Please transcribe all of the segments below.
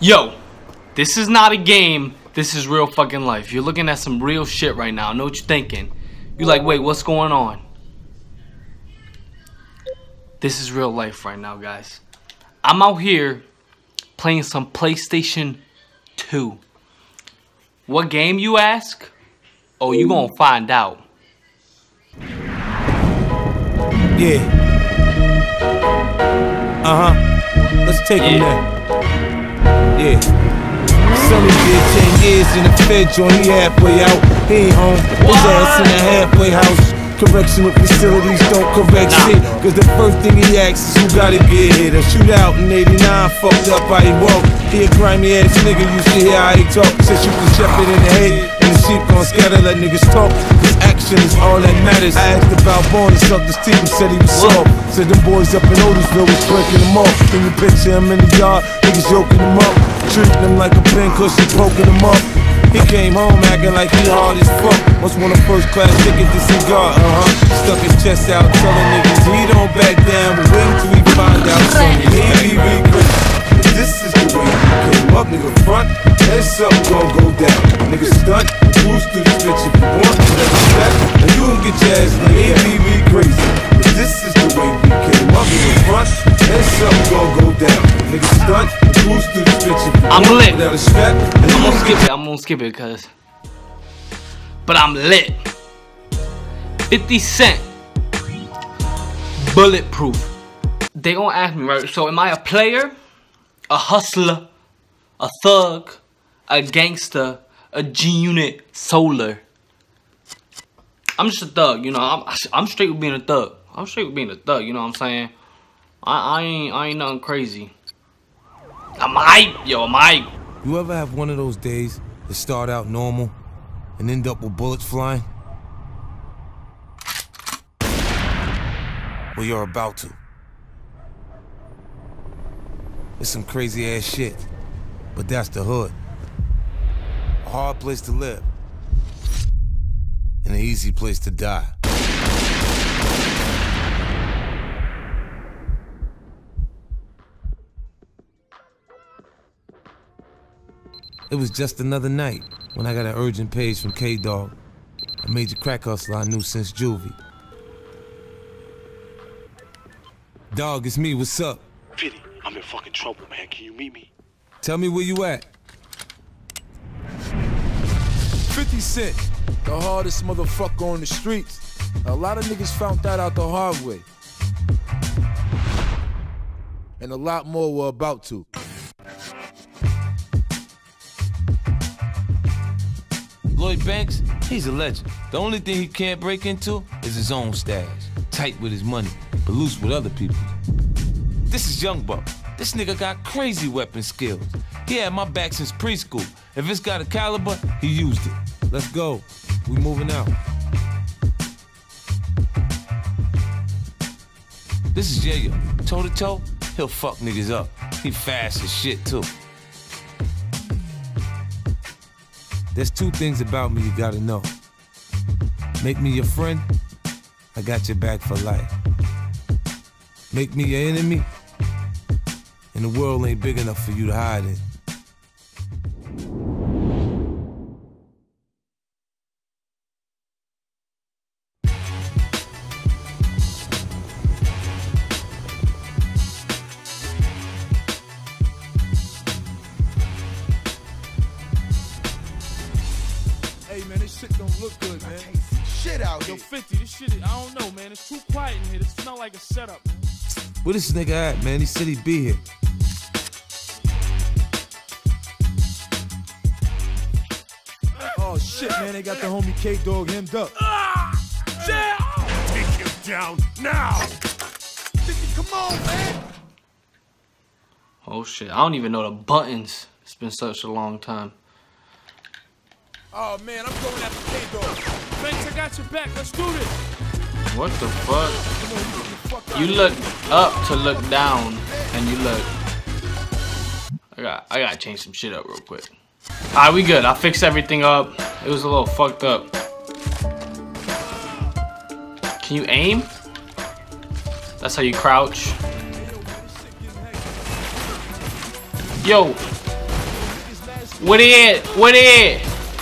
Yo, this is not a game. This is real fucking life. You're looking at some real shit right now. I know what you're thinking. You're like, wait, what's going on? This is real life right now, guys. I'm out here playing some PlayStation 2. What game, you ask? Oh, you gonna find out. Yeah. Let's take him there. Yeah. Sonny did 10 years in the Fed joint, he halfway out. He ain't home, his ass in a halfway house. Correctional facilities don't correct shit, cause the first thing he asks is who gotta get hit. A shootout in 89 fucked up how he walk. He a grimy ass nigga, you should hear how he talk. Said shoot the shepherd in the head, and the sheep gon' scatter, let niggas talk. Cause action is all that matters. I asked about Born and sucked his teeth and said he was soft. Said them boys up in Otisville was breaking them off. Can you picture him in the yard, niggas yoking him up, treating him like a pin cushion, poking him up. He came home acting like he hard as fuck. Must want a first class ticket to cigar, Stuck his chest out telling niggas he don't back down. But wait till we find out something. He regret. This is the way you came up, nigga front. Heads up, gon' go down. Nigga stunt, cruise through this bitch if you want. Let me back, and you don't get your ass like ABB crazy. But this is the way we came up, nigga front. Heads up, gon' go down. Nigga stunt, cruise through this bitch if you want. I'm lit. I'm gonna skip it, cuz. But I'm lit. 50 Cent. Bulletproof. They gonna ask me, right? So am I a player? A hustler? A thug? A gangster? A G-Unit solar? I'm just a thug, you know. I'm straight with being a thug. I'm straight with being a thug, you know what I'm saying? I ain't nothing crazy. I'm hype, yo, I'm hype. You ever have one of those days that start out normal and end up with bullets flying? Well, you're about to. It's some crazy ass shit, but that's the hood. A hard place to live, and an easy place to die. It was just another night when I got an urgent page from K-Dog, a major crack hustler I knew since juvie. Dog, it's me, what's up? 50, I'm in fucking trouble, man. Can you meet me? Tell me where you at. 50 Cent, the hardest motherfucker on the streets. A lot of niggas found that out the hard way. And a lot more were about to. Lloyd Banks, he's a legend. The only thing he can't break into is his own stash. Tight with his money, but loose with other people's. This is Young Buck. This nigga got crazy weapon skills. He had my back since preschool. If it's got a caliber, he used it. Let's go. We moving out. This is Yayo. Toe to toe, he'll fuck niggas up. He fast as shit too. There's two things about me you gotta know. Make me your friend, I got your back for life. Make me your enemy, and the world ain't big enough for you to hide in. Hey man, this shit don't look good, man. Shit out here. Yo, 50, this shit, I don't know, man. It's too quiet in here. It smell like a setup. Where this nigga at, man? He said he'd be here. Oh shit, man, they got the homie K-Dog hemmed up. Yeah! Take him down now! 50, come on, man! Oh shit, I don't even know the buttons. It's been such a long time. Oh man, I'm going after K-Dog. Banks, I got your back. Let's do this. What the fuck? You look up to look down, and you look. I gotta change some shit up real quick. Alright, we good. I fixed everything up. It was a little fucked up. Can you aim? That's how you crouch. Yo, What it? What it?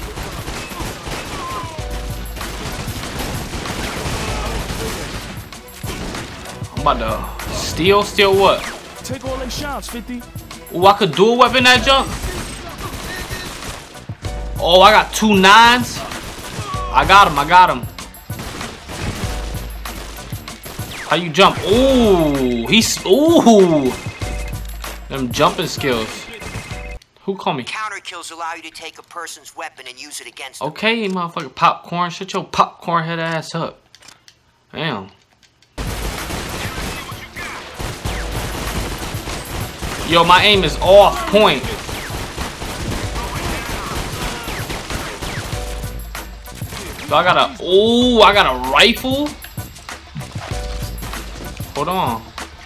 I'm about to steal. Steal what? Take all them shots, 50. Oh, I could dual weapon that junk. Oh, I got 2 9s. I got him. I got him. How you jump? Ooh, he's ooh. Them jumping skills. Who called me? Counter kills allow you to take a person's weapon and use it against them. Okay, motherfucker, popcorn. Shut your popcorn head ass up. Damn. Yo, my aim is off point. So I got a, ooh, I got a rifle. Hold on.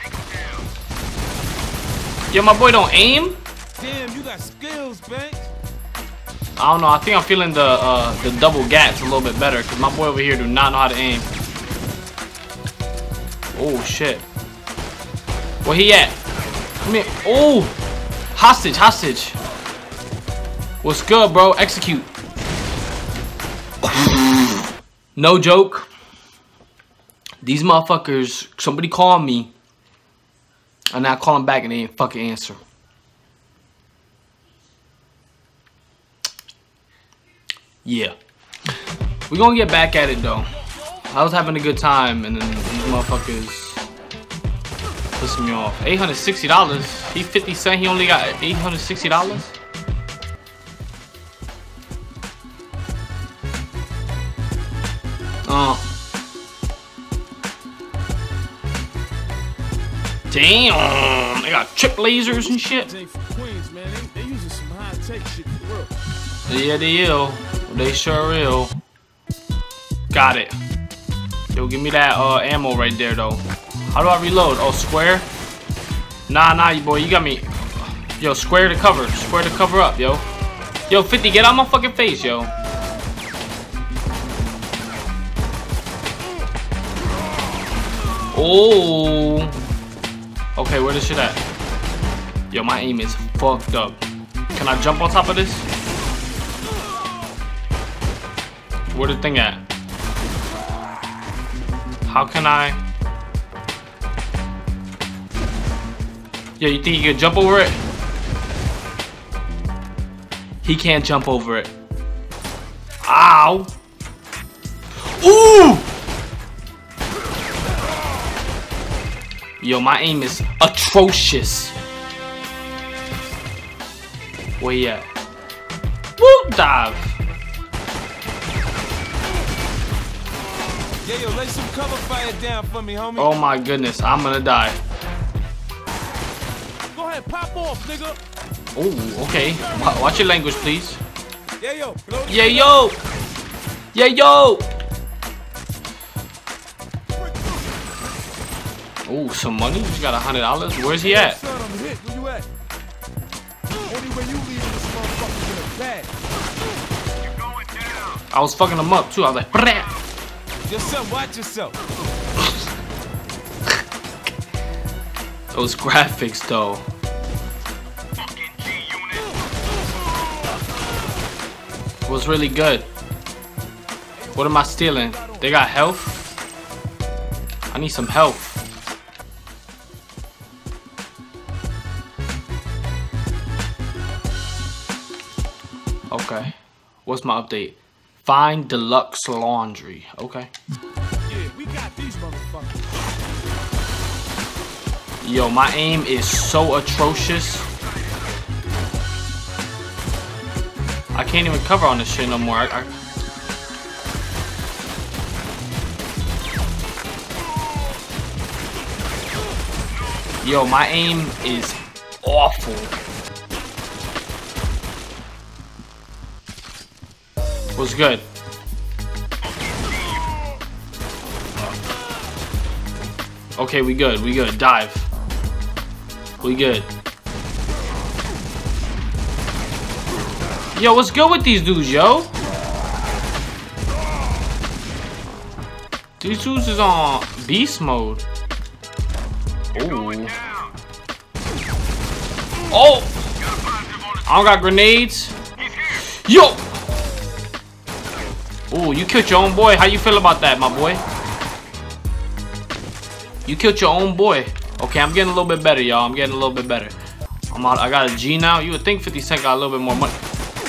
Yo, my boy don't aim. Damn, you got skills, Banks. I don't know. I think I'm feeling the double gats a little bit better because my boy over here do not know how to aim. Oh shit. Where he at? Come here. Oh, hostage, hostage. What's good, bro? Execute. No joke. These motherfuckers, somebody called me, and I call them back and they ain't fucking answer. Yeah. We're gonna get back at it though. I was having a good time and then these motherfuckers pissing me off. $860. He 50 cents, he only got $860? Damn, they got chip lasers and shit. They from Queens, man. They using some high tech shit for real. Yeah, they ill. They sure ill. Got it. Yo, give me that ammo right there though. How do I reload? Oh, square? Nah, you boy, you got me. Yo, square to cover. Square to cover up, yo. Yo, 50, get out my fucking face, yo. Oh. Okay, where this shit at? Yo, my aim is fucked up. Can I jump on top of this? Where the thing at? How can I? Yo, you think you can jump over it? He can't jump over it. Ow! Ooh! Yo, my aim is atrocious. Where you at? Woo! Dive. Yeah, yo, lay some cover fire down for me, homie. Oh my goodness, I'm gonna die. Go ahead, pop off, nigga. Oh, okay. Watch your language, please. Yeah, yo. Yeah, yo. Yeah, yo. Oh, some money. You got $100. Where's he at? Son, I'm hit. Where you at? Only way you leaving this motherfucker in a bag. You're going down. I was fucking him up too. I was like, brah. Your son, watch yourself. Those graphics though. Was really good. What am I stealing? They got health? I need some health. Okay. What's my update? Find deluxe laundry. Okay. Yeah, we got these motherfuckers. Yo, my aim is so atrocious. I can't even cover on this shit no more. Yo, my aim is awful. What's good? Okay, we good. We good. Dive. We good. Yo, what's good with these dudes, yo? These dudes is on beast mode. Ooh. Oh! I don't got grenades. Yo! Ooh, you killed your own boy. How you feel about that, my boy? You killed your own boy. Okay, I'm getting a little bit better, y'all. I'm getting a little bit better. I'm out. I got a G now. You would think 50 Cent got a little bit more money.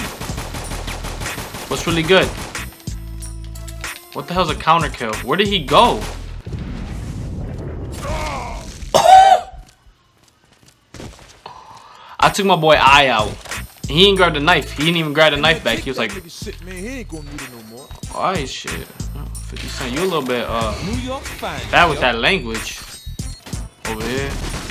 What's really good? What the hell's a counter kill? Where did he go? I took my boy Eye out. He ain't grabbed the knife. He didn't even grab the knife back. He was like, alright, shit. 50 Cent, you a little bit bad with that language. Over here.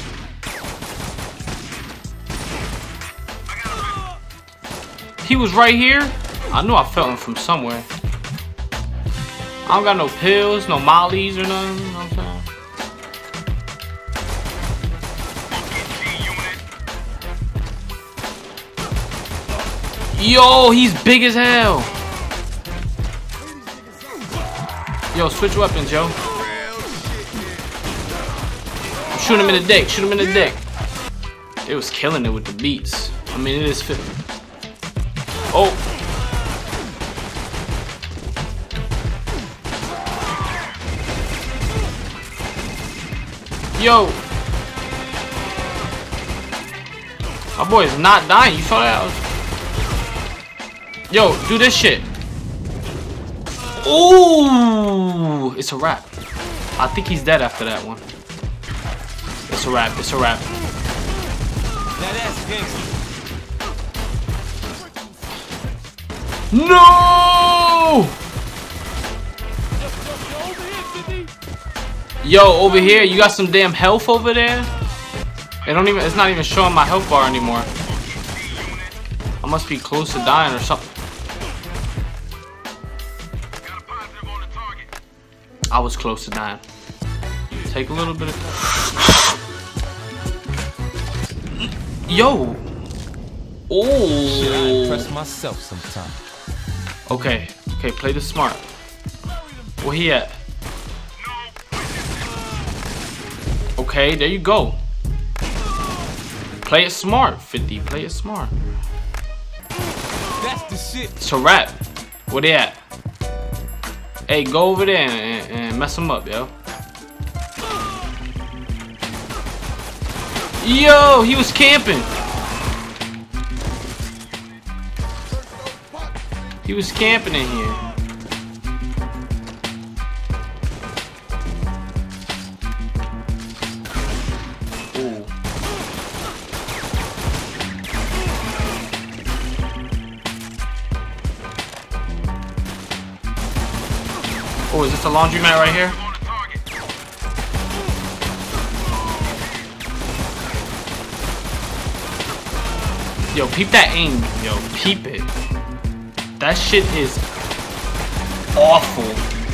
He was right here. I knew I felt him from somewhere. I don't got no pills, no mollies or nothing. You know what I'm saying? Yo, he's big as hell. Yo, switch weapons, yo. Shoot him in the dick. Shoot him in the dick. It was killing it with the beats. I mean, it is fit. Oh. Yo. My boy is not dying. You saw that? Yo, do this shit. Ooh, it's a wrap. I think he's dead after that one. It's a wrap. It's a wrap. No! Yo, over here, you got some damn health over there? It's not even showing my health bar anymore. I must be close to dying or something. I was close to dying. Take a little bit of... Yo! Oh! I impress myself sometime. Okay, okay, play this smart. Where he at? Okay, there you go. Play it smart, 50. Play it smart. That's the shit. It's a wrap. Where they at? Hey, go over there and mess him up, yo. Yo, he was camping. He was camping in here. Ooh. Oh, is this the laundromat right here? Yo, peep that aim. Yo, peep it. That shit is awful.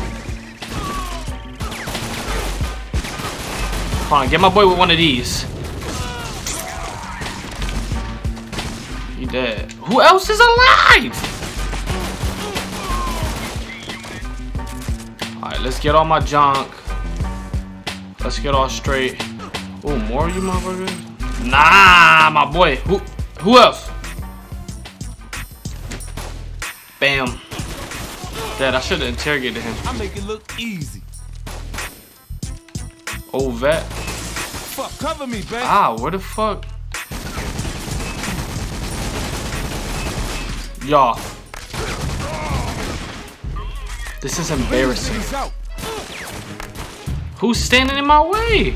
Hold on, get my boy with one of these. He dead. Who else is alive? Alright, let's get all my junk. Let's get all straight. Oh, more of you motherfuckers? Nah, my boy. Who else? Bam. Dad, I should have interrogated him. I make it look easy. Old vet. Fuck, cover me, baby. Ah, where the fuck? Y'all. This is embarrassing. Who's standing in my way?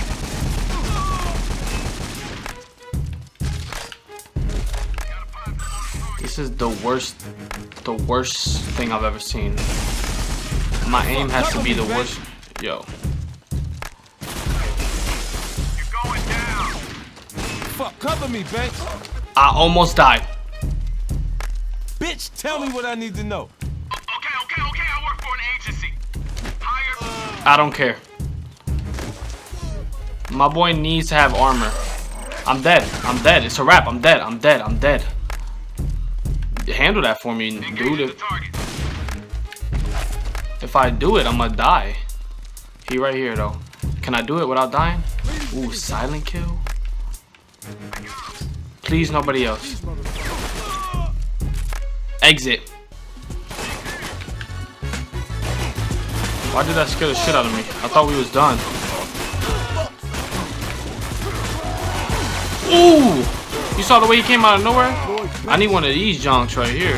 This is the worst thing I've ever seen. My aim has to be the worst. Yo. You're going down. Fuck, cover me, bitch. I almost died. Bitch, tell me what I need to know. Okay, I work for an agency. Hired. I don't care. My boy needs to have armor. I'm dead. I'm dead. It's a wrap. I'm dead. I'm dead. I'm dead. Handle that for me, dude. If I do it, I'm gonna die. He right here, though. Can I do it without dying? Ooh, silent kill. Please, nobody else. Exit. Why did that scare the shit out of me? I thought we was done. Ooh! You saw the way he came out of nowhere? I need one of these junks right here.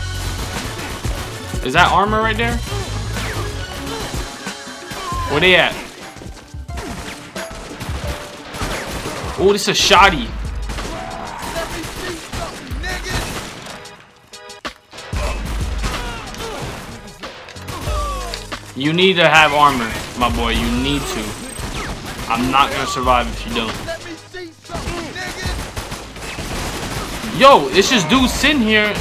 Is that armor right there? Where they at? Oh, this is a shoddy. You need to have armor, my boy. You need to. I'm not gonna survive if you don't. Yo, it's just dudes sitting here.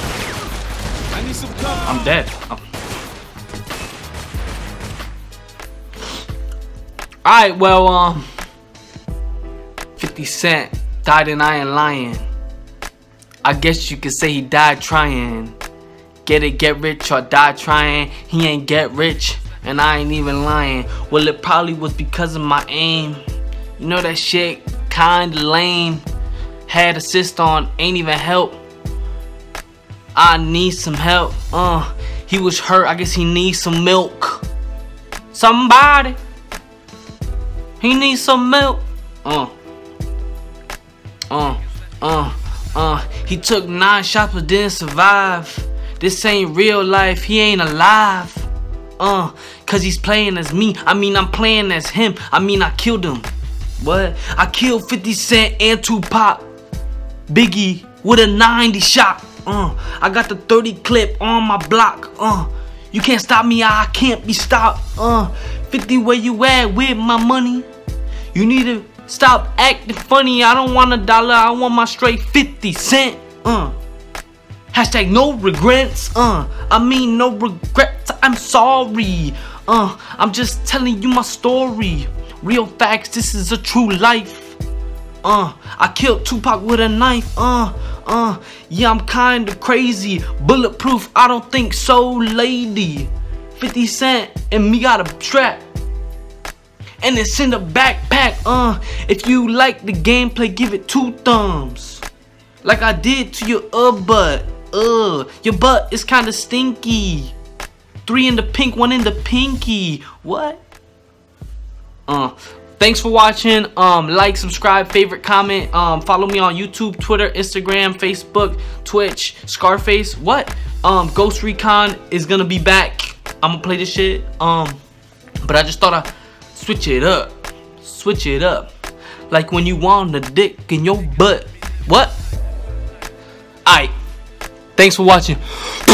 I'm dead. Alright, well, 50 Cent died and I ain't lying. I guess you could say he died trying. Get it, get rich, or die trying. He ain't get rich, and I ain't even lying. Well, it probably was because of my aim. You know that shit kinda lame. Had assist on, ain't even help. I need some help. He was hurt, I guess he needs some milk. Somebody. He needs some milk. He took 9 shots but didn't survive. This ain't real life, he ain't alive. Cause he's playing as me. I mean, I'm playing as him. I mean, I killed him. What? I killed 50 Cent and Tupac. Biggie with a 90 shot. I got the 30 clip on my block. You can't stop me, I can't be stopped. 50, where you at with my money? You need to stop acting funny. I don't want $1, I want my straight 50 cent. Hashtag no regrets. I mean no regrets, I'm sorry. I'm just telling you my story. Real facts, this is a true life. I killed Tupac with a knife. Yeah, I'm kinda crazy. Bulletproof, I don't think so, lady. 50 Cent and me got a strap, and it's in the backpack. If you like the gameplay, give it 2 thumbs, like I did to your butt. Your butt is kinda stinky. 3 in the pink, 1 in the pinky. What? Thanks for watching. Like, subscribe, favorite, comment. Follow me on YouTube, Twitter, Instagram, Facebook, Twitch, Scarface. What? Ghost Recon is gonna be back. I'm gonna play this shit. But I just thought I'd switch it up. Switch it up. Like when you want a dick in your butt. What? Alright. Thanks for watching.